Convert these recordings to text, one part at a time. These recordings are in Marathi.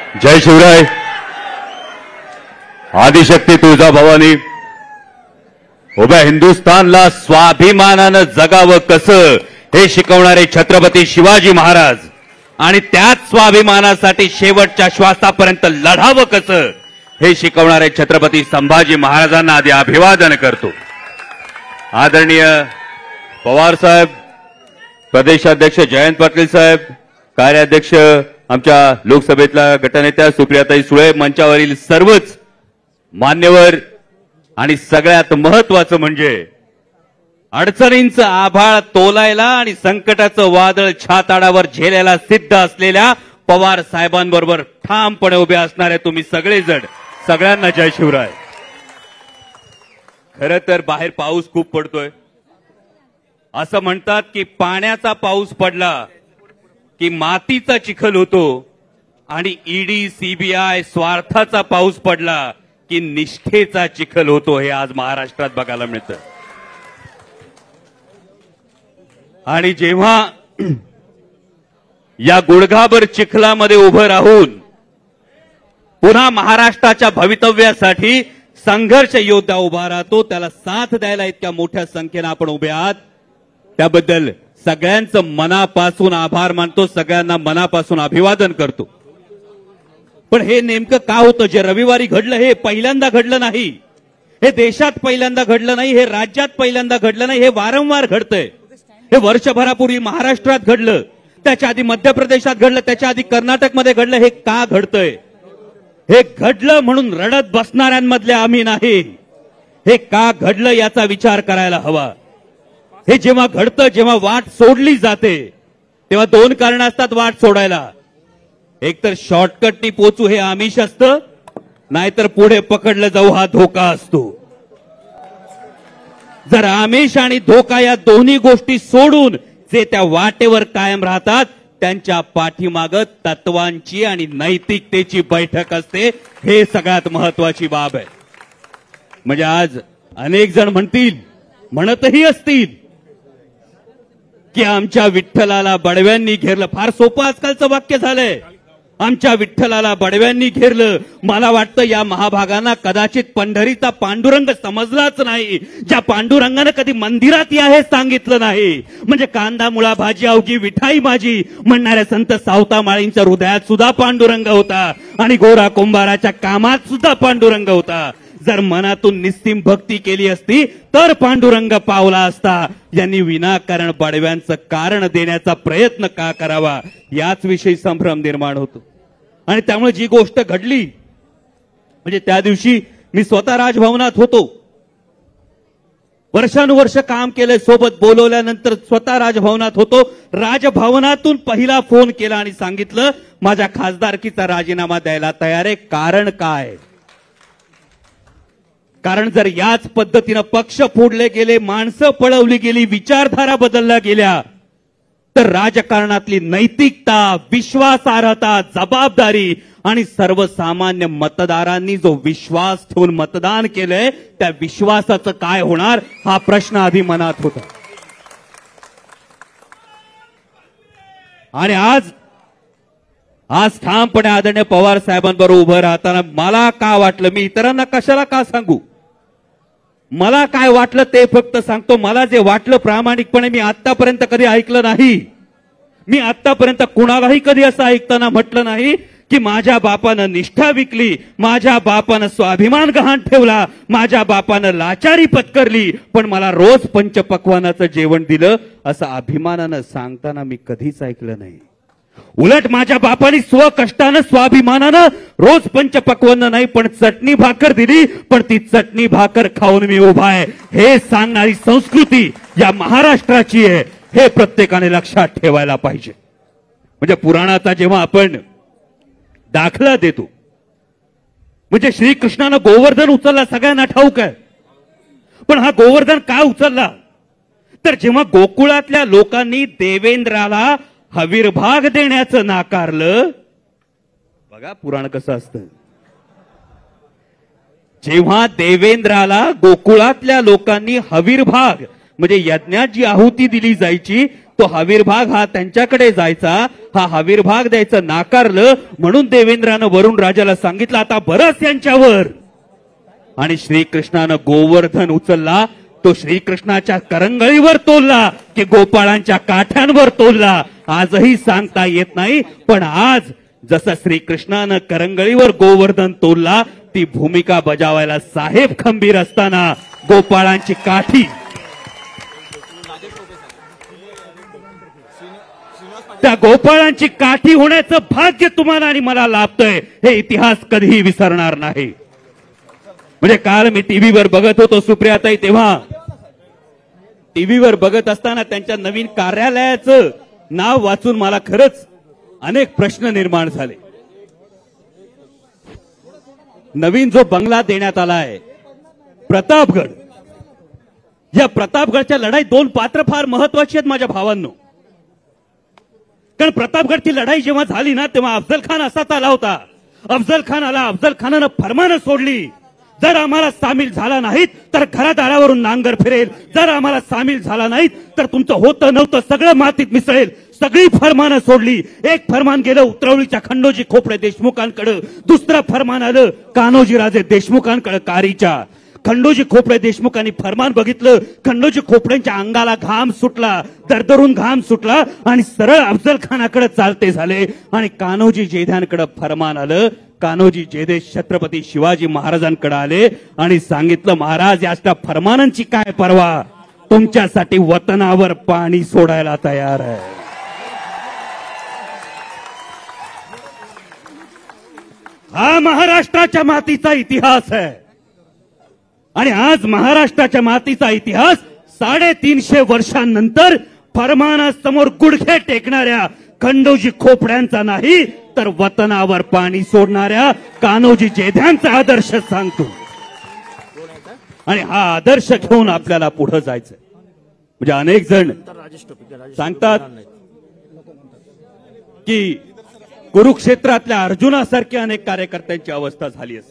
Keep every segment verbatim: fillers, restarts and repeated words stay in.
जय शिवराय. आदिशक्ती तुळजाभवानी उभ्या हिंदुस्थानला स्वाभिमानानं जगावं कसं हे शिकवणारे छत्रपती शिवाजी महाराज आणि त्याच स्वाभिमानासाठी शेवटच्या श्वासापर्यंत लढावं कसं हे शिकवणारे छत्रपती संभाजी महाराजांना आधी अभिवादन करतो. आदरणीय पवार साहेब, प्रदेशाध्यक्ष जयंत पाटील साहेब, कार्याध्यक्ष आमच्या लोकसभेतल्या गटनेत्या सुप्रियाताई सुळे, मंचावरील सर्वच मान्यवर आणि सगळ्यात महत्वाचं म्हणजे अडचणींचं आभाळ तोलायला आणि संकटाचं वादळ छाताडावर झेलायला सिद्ध असलेल्या पवार साहेबांबरोबर ठामपणे उभे असणारे तुम्ही सगळेजण, सगळ्यांना जय शिवराय. खरं तर बाहेर पाऊस खूप पडतोय. असं म्हणतात की पाण्याचा पाऊस पडला की मातीचा चिखल होतो आणि ईडी सीबीआय स्वार्थाचा पाऊस पडला की निष्ठेचा चिखल होतो. हे आज महाराष्ट्रात बघायला मिळतं. आणि जेव्हा या गुडघाभर चिखलामध्ये उभं राहून पुन्हा महाराष्ट्राच्या भवितव्यासाठी संघर्ष योद्धा उभा राहतो, त्याला साथ द्यायला इतक्या मोठ्या संख्येनं आपण उभे आहात, त्याबद्दल सगळ्यांचं मनापासून आभार मानतो, सगळ्यांना मनापासून अभिवादन करतो. पण हे नेमकं का होतं? जे रविवारी घडलं हे पहिल्यांदा घडलं नाही, हे देशात पहिल्यांदा घडलं नाही, हे राज्यात पहिल्यांदा घडलं नाही, हे वारंवार घडतंय. हे वर्षभरापूर्वी महाराष्ट्रात घडलं, त्याच्या आधी मध्य प्रदेशात घडलं, त्याच्या आधी कर्नाटकमध्ये घडलं. हे का घडतंय? हे घडलं म्हणून रडत बसणाऱ्यांमधले आम्ही नाही. हे का घडलं याचा विचार करायला हवा. हे जेव्हा घडतं, जेव्हा वाट सोडली जाते, तेव्हा दोन कारण असतात वाट सोडायला. एक तर शॉर्टकटनी पोचू हे आमिष असतं, नाहीतर पुढे पकडलं जाऊ हा धोका असतो. जर आमिष आणि धोका या दोन्ही गोष्टी सोडून जे त्या वाटेवर कायम राहतात, त्यांच्या पाठीमागं तत्वांची आणि नैतिकतेची बैठक असते. हे सगळ्यात महत्वाची बाब आहे. म्हणजे आज अनेक जण म्हणतील, म्हणतही असतील की आमच्या विठ्ठलाला बडव्यांनी घेरलं. फार सोपं आजकालचं वाक्य झालंय, आमच्या विठ्ठलाला बडव्यांनी घेरलं. मला वाटतं या महाभागांना कदाचित पंढरीचा पांडुरंग समजलाच नाही, ज्या पांडुरंगानं कधी मंदिरात या हे सांगितलं नाही. म्हणजे कांदा मुळा भाजी अवघी विठाई माझी म्हणणाऱ्या संत सावता माळींच्या हृदयात सुद्धा पांडुरंग होता आणि गोरा कुंभाराच्या कामात सुद्धा पांडुरंग होता. जर मनातून निस्सीम भक्ती केली असती तर पांडुरंग पावला असता. यांनी विनाकारण बडव्यांचं कारण देण्याचा प्रयत्न का करावा याच विषयी संभ्रम निर्माण होतो. आणि त्यामुळे जी गोष्ट घडली, म्हणजे त्या दिवशी मी स्वतः राजभवनात होतो, वर्षानुवर्ष काम केलंय, सोबत बोलवल्यानंतर स्वतः राजभवनात होतो. राजभवनातून पहिला फोन केला आणि सांगितलं माझ्या खासदारकीचा राजीनामा द्यायला तयार आहे. कारण काय? कारण जर याच पद्धतीनं पक्ष फोडले गेले, माणसं पळवली गेली, विचारधारा बदलल्या गेल्या, तर राजकारणातली नैतिकता, विश्वासार्हता, जबाबदारी आणि सर्वसामान्य मतदारांनी जो विश्वास ठेवून मतदान केलंय त्या विश्वासाचं काय होणार हा प्रश्न आधी मनात होता. आणि आज आज ठामपणे आदरणीय पवार साहेबांबरोबर उभं राहताना मला का वाटलं, मी इतरांना कशाला का सांगू, मला काय वाटलं ते फक्त सांगतो. मला जे वाटलं प्रामाणिकपणे मी आतापर्यंत कधी ऐकलं नाही. मी आतापर्यंत कुणालाही कधी असं ऐकताना म्हटलं नाही की माझ्या बापानं निष्ठा विकली, माझ्या बापानं स्वाभिमान गहाण ठेवला, माझ्या बापानं लाचारी पत्करली, पण मला रोज पंचपक्वानाचं जेवण दिलं, असं अभिमानानं सांगताना मी कधीच ऐकलं नाही. उलट माझ्या बापाने स्वकष्टानं स्वाभिमानानं रोज पंचपक्वान्न नाही पण चटणी भाकर दिली, पण ती चटणी भाकर खाऊन मी उभा आहे हे सांगणारी संस्कृती या महाराष्ट्राची आहे. हे प्रत्येकाने लक्षात ठेवायला पाहिजे. म्हणजे पुराणाचा जेव्हा आपण दाखला देतो, म्हणजे श्रीकृष्णानं गोवर्धन उचलला सगळ्यांना ठाऊक आहे. पण हा गोवर्धन का उचलला? तर जेव्हा गोकुळातल्या लोकांनी देवेंद्राला हवीरभाग देण्याचं नाकारलं, बघा पुराण कसं असतं, जेव्हा देवेंद्राला गोकुळातल्या लोकांनी हवीरभाग म्हणजे यज्ञात जी आहुती दिली जायची तो हवीरभाग हा त्यांच्याकडे जायचा, हा हवीरभाग द्यायचं नाकारलं म्हणून देवेंद्रानं वरुण राजाला सांगितलं आता बरंच यांच्यावर, आणि श्रीकृष्णानं गोवर्धन उचलला, तो श्रीकृष्णाच्या करंगळीवर तोलला की गोपाळांच्या काठ्यांवर तोलला आजही सांगता येत नाही, पण आज जसं श्रीकृष्णानं करंगळीवर गोवर्धन तोलला ती भूमिका बजावायला साहेब खंबीर असताना गोपाळांची काठी, त्या गोपाळांची काठी होण्याचं भाग्य तुम्हाला आणि मला लाभतंय हे इतिहास कधीही विसरणार नाही. म्हणजे काल मी टीव्हीवर बघत होतो सुप्रियाताई, तेव्हा टीव्हीवर बघत असताना त्यांच्या नवीन कार्यालयाचं नाव वाचून मला खरंच अनेक प्रश्न निर्माण झाले. नवीन जो बंगला देण्यात आला आहे प्रतापगड, या प्रतापगडच्या लढाईत दोन पात्र फार महत्वाची आहेत माझ्या भावांनो. कारण प्रतापगडची लढाई जेव्हा झाली ना तेव्हा अफजल खान असाच आला होता. अफजल खान आला, अफजल खानानं फरमानं सोडली, जर आम्हाला सामील झाला नाहीत तर घरादारावरून नांगर फिरेल, जर आम्हाला सामील झाला नाहीत तर तुमचं होतं नव्हतं सगळं मातीत मिसळेल. सगळी फरमानं सोडली. एक फरमान गेलं उतरवलीच्या खंडोजी खोपडे देशमुखांकडे, दुसरं फरमान आलं कान्होजीराजे देशमुखांकडे कारीच्या. खंडोजी खोपडे देशमुखांनी फरमान बघितलं, खंडोजी खोपड्यांच्या अंगाला घाम सुटला, दरदरून घाम सुटला आणि सरळ अफजल खानाकडे चालते झाले. आणि कान्होजी जेध्यांकडे फरमान आलं. कान्होजी जेधे छत्रपती शिवाजी महाराजांकडे आले आणि सांगितलं महाराज याच्या फरमानांची काय परवा, तुमच्यासाठी वतनावर पाणी सोडायला तयार आहे. हा महाराष्ट्राच्या मातीचा इतिहास आहे. आणि आज महाराष्ट्राच्या मातीचा इतिहास साडेतीनशे वर्षांनंतर फरमानासमोर गुडघे टेकणाऱ्या खंडोजी खोपड्यांचा नाही तर वतनावर पाणी सोडणाऱ्या कान्होजी जेध्यांचा आदर्श सांगतो. आणि हा आदर्श घेऊन आपल्याला पुढे जायचंय. म्हणजे अनेक जण सांगतात की कुरुक्षेत्रातल्या अर्जुनासारख्या अनेक कार्यकर्त्यांची अवस्था झाली असेल,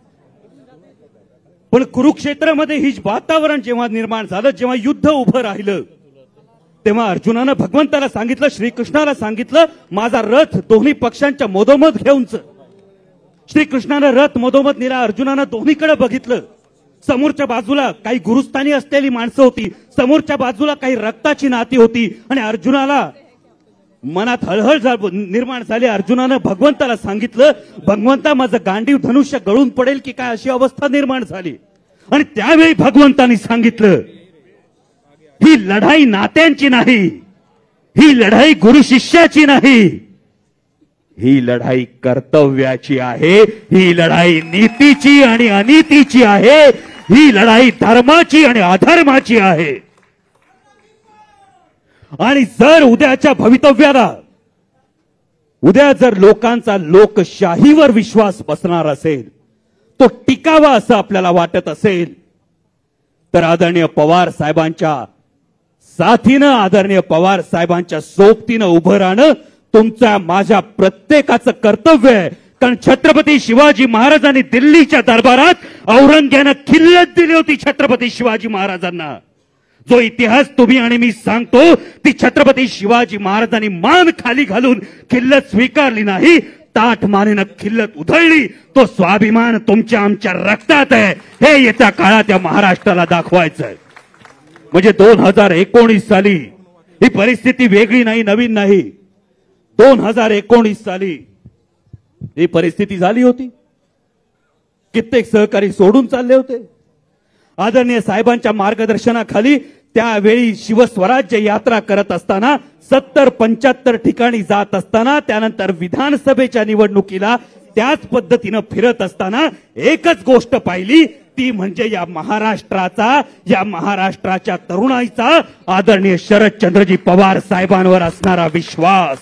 पण कुरुक्षेत्रामध्ये ही वातावरण जेव्हा निर्माण झालं, जेव्हा युद्ध उभं राहिलं, तेव्हा अर्जुनानं भगवंताला सांगितलं, श्रीकृष्णाला सांगितलं माझा रथ दोन्ही पक्षांच्या मधोमध घेऊनच. श्रीकृष्णानं रथ मधोमध नेला. अर्जुनानं दोन्हीकडे बघितलं. समोरच्या बाजूला काही गुरुस्थानी असलेली माणसं होती, समोरच्या बाजूला काही रक्ताची नाती होती. आणि अर्जुनाला मनात हळहळ निर्माण झाली. अर्जुनानं भगवंताला सांगितलं, भगवंता माझं गांडीव धनुष्य गळून पडेल की काय, अशी अवस्था निर्माण झाली. आणि त्यावेळी भगवंतानी सांगितलं ही लढाई नात्यांची नाही, ही लढाई गुरु शिष्याची नाही, ही लढाई कर्तव्याची आहे, ही लढाई नीतीची आणि अनीतीची आहे, ही लढाई धर्माची आणि अधर्माची आहे. आणि जर उद्याच्या भवितव्याला, उद्या जर लोकांचा लोकशाहीवर विश्वास बसणार असेल, तो टिकावा असं आपल्याला वाटत असेल, तर आदरणीय पवार साहेबांच्या साथीनं, आदरणीय पवार साहेबांच्या सोबतीनं उभं राहणं तुमच्या माझ्या प्रत्येकाचं कर्तव्य आहे. कारण छत्रपती शिवाजी महाराजांनी दिल्लीच्या दरबारात औरंग्यानं खिल्लत दिली होती छत्रपती शिवाजी महाराजांना. जो इतिहास तुम्ही आणि मी सांगतो ती छत्रपती शिवाजी महाराजांनी मान खाली घालून खिल्लत स्वीकारली नाही, ताठ मानेनं खिल्लत उधळली. तो स्वाभिमान तुमच्या आमच्या रक्तात आहे, हे येत्या काळात या महाराष्ट्राला दाखवायचं आहे. म्हणजे दोन हजार एकोणीस साली ही परिस्थिती वेगळी नाही, नवीन नाही. दोन हजार एकोणीस साली ही परिस्थिती झाली होती. कित्येक सहकारी सोडून चालले होते. आदरणीय साहेबांच्या मार्गदर्शनाखाली त्यावेळी शिवस्वराज्य यात्रा करत असताना, सत्तर पंच्याहत्तर ठिकाणी जात असताना, त्यानंतर विधानसभेच्या निवडणुकीला त्याच पद्धतीनं फिरत असताना एकच गोष्ट पाहिली, ती म्हणजे या महाराष्ट्राचा, या महाराष्ट्राच्या तरुणाईचा आदरणीय शरदचंद्रजी पवार साहेबांवर असणारा विश्वास.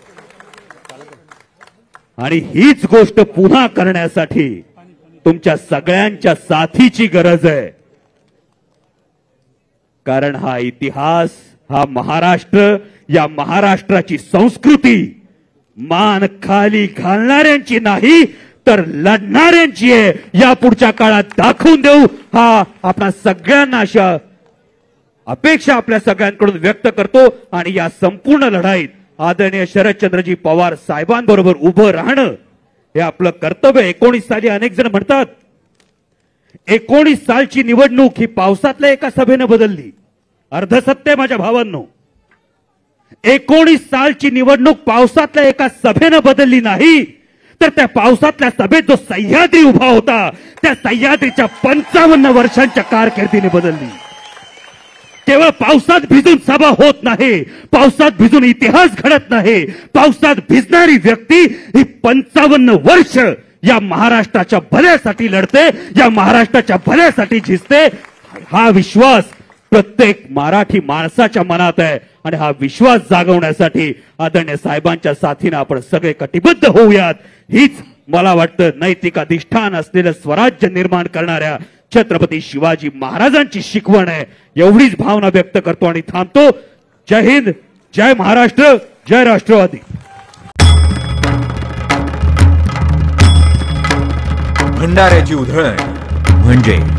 आणि हीच गोष्ट पुन्हा करण्यासाठी तुमच्या सगळ्यांच्या साथीची गरज आहे. कारण हा इतिहास, हा महाराष्ट्र, या महाराष्ट्राची संस्कृती मान खाली घालणाऱ्यांची नाही तर लढणाऱ्यांची आहे. या पुढच्या काळात दाखवून देऊ, हा आपणा सगळ्यांना अशा अपेक्षा आपल्या सगळ्यांकडून व्यक्त करतो आणि या संपूर्ण लढाईत आदरणीय शरदचंद्रजी पवार साहेबांबरोबर उभं राहणं हे आपलं कर्तव्य. एकोणीस साली अनेक जण म्हणतात एकोणीस सालची निवडणूक ही पावसातल्या एका सभेनं बदलली. अर्धसत्य माझ्या भावांनो, एकोणीस सालची निवडणूक पावसातल्या एका सभेनं बदलली नाही, तर त्या पावसातल्या सभेत जो सह्याद्री उभा होता त्या सह्याद्रीच्या पंचावन्न वर्षांच्या कारकिर्दीने बदलली. केवळ पावसात भिजून सभा होत नाही, पावसात भिजून इतिहास घडत नाही. पावसात भिजणारी व्यक्ती ही पंचावन्न वर्ष या महाराष्ट्राच्या भल्यासाठी लढते, या महाराष्ट्राच्या भल्यासाठी झिजते. हा विश्वास प्रत्येक मराठी माणसाच्या मनात आहे आणि हा विश्वास जागवण्यासाठी आदरणीय साहेबांच्या साथीने आपण सगळे कटिबद्ध होऊयात. हीच मला वाटतं नैतिक अधिष्ठान असलेलं स्वराज्य निर्माण करणाऱ्या छत्रपती शिवाजी महाराजांची शिकवण आहे. एवढीच भावना व्यक्त करतो आणि थांबतो. जय हिंद, जय महाराष्ट्र, जय राष्ट्रवादी. भंडाऱ्याची उधळण म्हणजे